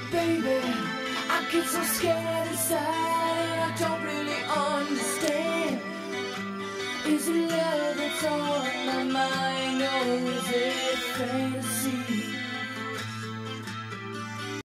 Baby, I get so scared inside and I don't really understand. Is it love that's on my mind or is it fantasy?